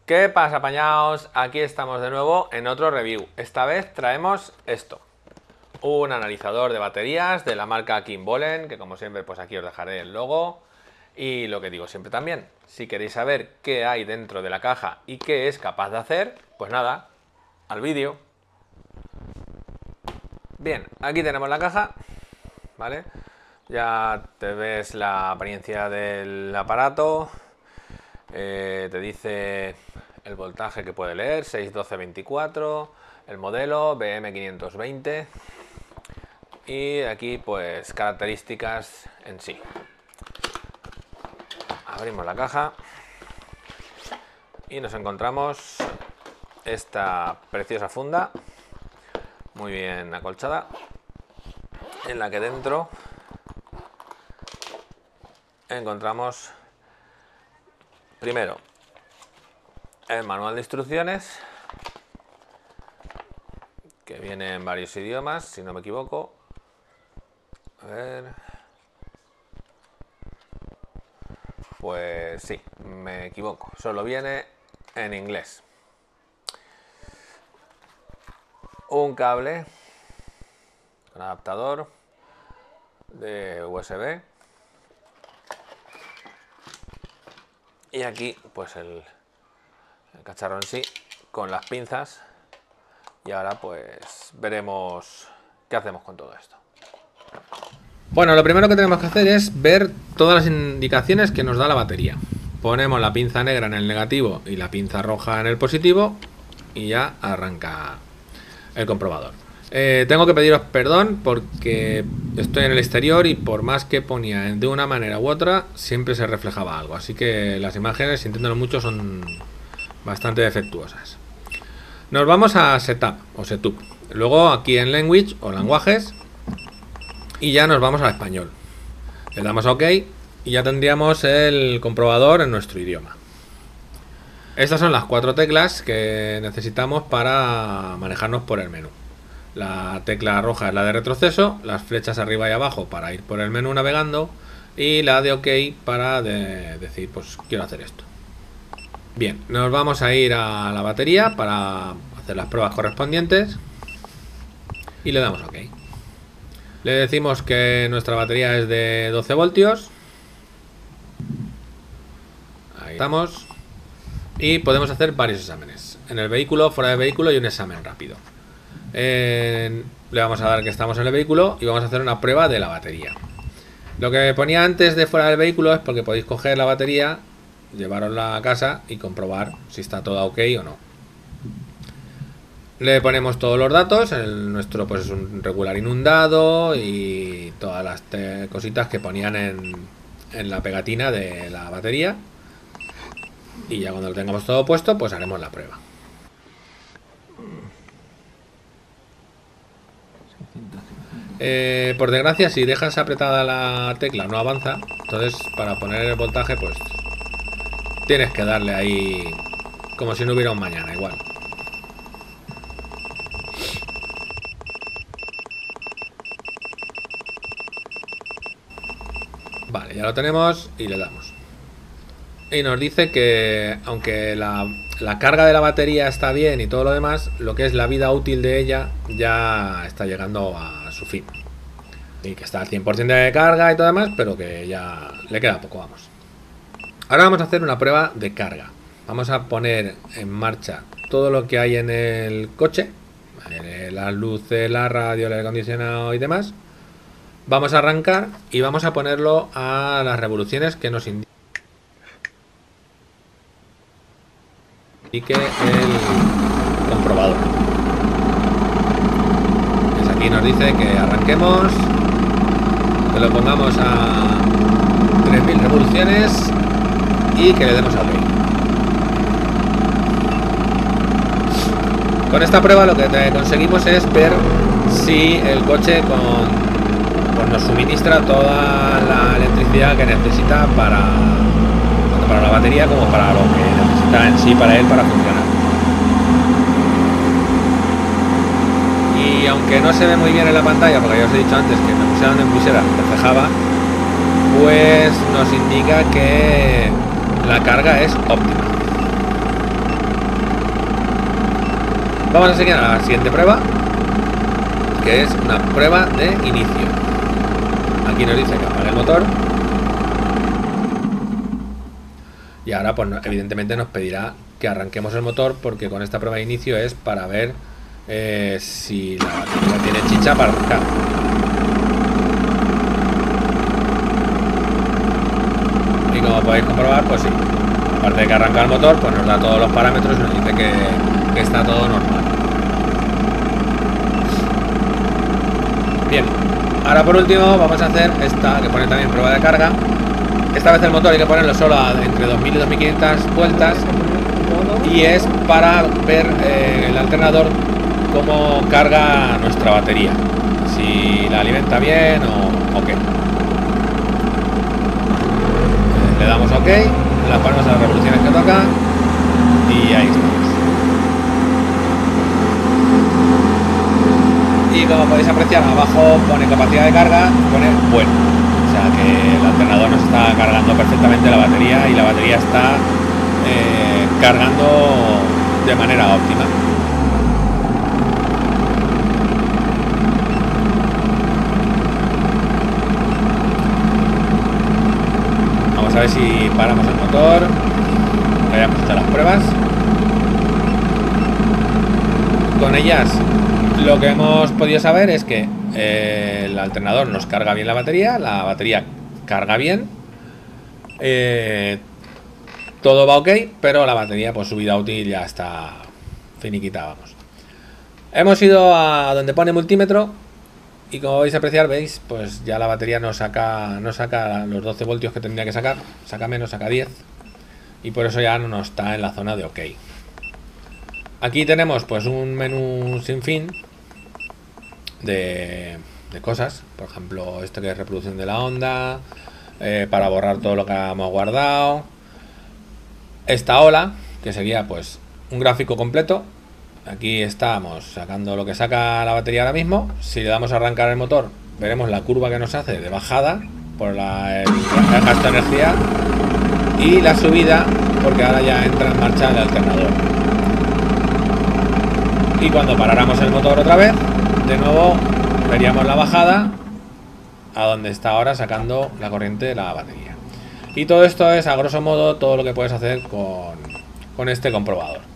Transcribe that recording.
¿Qué pasa, apañaos? Aquí estamos de nuevo en otro review. Esta vez traemos esto. Un analizador de baterías de la marca Kimbolen, que como siempre pues aquí os dejaré el logo. Y lo que digo siempre también, si queréis saber qué hay dentro de la caja y qué es capaz de hacer, pues nada, al vídeo. Bien, aquí tenemos la caja, ¿vale? Ya te ves la apariencia del aparato. Te dice el voltaje que puede leer, 61224, el modelo BM520 y aquí pues características en sí. Abrimos la caja y nos encontramos esta preciosa funda muy bien acolchada, en la que dentro encontramos primero el manual de instrucciones, que viene en varios idiomas, si no me equivoco. A ver. Pues sí, me equivoco. Solo viene en inglés. Un cable con adaptador de USB. Y aquí, pues el cacharro en sí, con las pinzas. Y ahora, pues veremos qué hacemos con todo esto. Bueno, lo primero que tenemos que hacer es ver todas las indicaciones que nos da la batería. Ponemos la pinza negra en el negativo y la pinza roja en el positivo y ya arranca el comprobador. Tengo que pediros perdón porque estoy en el exterior y por más que ponía de una manera u otra, siempre se reflejaba algo. Así que las imágenes, sintiéndolo mucho, son bastante defectuosas. Nos vamos a Setup o Setup. Luego aquí en Language o Lenguajes. Y ya nos vamos al español. Le damos a OK y ya tendríamos el comprobador en nuestro idioma. Estas son las 4 teclas que necesitamos para manejarnos por el menú. La tecla roja es la de retroceso, las flechas arriba y abajo para ir por el menú navegando y la de OK para decir, pues quiero hacer esto. Bien, nos vamos a ir a la batería para hacer las pruebas correspondientes y le damos a OK. Le decimos que nuestra batería es de 12 voltios. Ahí estamos. Y podemos hacer varios exámenes. En el vehículo, fuera de vehículo y un examen rápido. Le vamos a dar que estamos en el vehículo y vamos a hacer una prueba de la batería. Lo que ponía antes de fuera del vehículo es porque podéis coger la batería, llevarosla a casa y comprobar si está todo ok o no. Le ponemos todos los datos, nuestro pues es un regular inundado y todas las cositas que ponían en la pegatina de la batería. Y ya cuando lo tengamos todo puesto, pues haremos la prueba. Por desgracia, si dejas apretada la tecla no avanza. Entonces para poner el voltaje pues tienes que darle ahí como si no hubiera un mañana, igual. Vale, ya lo tenemos y le damos. Y nos dice que aunque la carga de la batería está bien y todo lo demás, lo que es la vida útil de ella ya está llegando a su fin. Y que está al 100% de carga y todo demás, pero que ya le queda poco, vamos. Ahora vamos a hacer una prueba de carga. Vamos a poner en marcha todo lo que hay en el coche. Las luces, la radio, el aire acondicionado y demás. Vamos a arrancar y vamos a ponerlo a las revoluciones que nos indique el comprobador. Pues aquí nos dice que arranquemos, que lo pongamos a 3000 revoluciones y que le demos a play. Con esta prueba lo que conseguimos es ver si el coche pues nos suministra toda la electricidad que necesita tanto para la batería como para lo que necesita en sí para él para funcionar. Y aunque no se ve muy bien en la pantalla, porque ya os he dicho antes que me puse donde pusiera reflejaba, pues nos indica que la carga es óptima. Vamos a seguir a la siguiente prueba, que es una prueba de inicio. Aquí nos dice que apague el motor. Y ahora, pues evidentemente nos pedirá que arranquemos el motor, porque con esta prueba de inicio es para ver si la batería tiene chicha para arrancar. Y como podéis comprobar, pues sí, aparte de que arranca el motor, pues nos da todos los parámetros y nos dice que está todo normal. Bien, ahora por último vamos a hacer esta que pone también prueba de carga. Esta vez el motor hay que ponerlo solo a entre 2000 y 2500 vueltas, y es para ver el alternador cómo carga nuestra batería, si la alimenta bien o qué. Le damos OK, la ponemos a las revoluciones que toca y ahí estamos. Y como podéis apreciar, abajo pone capacidad de carga, pone bueno, o sea que el alternador nos está cargando perfectamente la batería, y la batería está cargando de manera óptima. Vamos a ver si paramos el motor, que hayamos hecho las pruebas. Con ellas lo que hemos podido saber es que el alternador nos carga bien la batería carga bien, todo va ok, pero la batería, pues su vida útil ya está finiquita, vamos. Hemos ido a donde pone multímetro, y como vais a apreciar, veis, pues ya la batería no saca los 12 voltios que tendría que sacar, saca menos, saca 10, y por eso ya no está en la zona de OK. Aquí tenemos pues un menú sin fin de cosas, por ejemplo esto que es reproducción de la onda, para borrar todo lo que hemos guardado, esta ola que sería pues un gráfico completo. Aquí estamos sacando lo que saca la batería ahora mismo. Si le damos a arrancar el motor, veremos la curva que nos hace de bajada por el gasto de energía, y la subida porque ahora ya entra en marcha el alternador. Y cuando paráramos el motor otra vez, de nuevo veríamos la bajada a donde está ahora sacando la corriente de la batería. Y todo esto es a grosso modo todo lo que puedes hacer con este comprobador.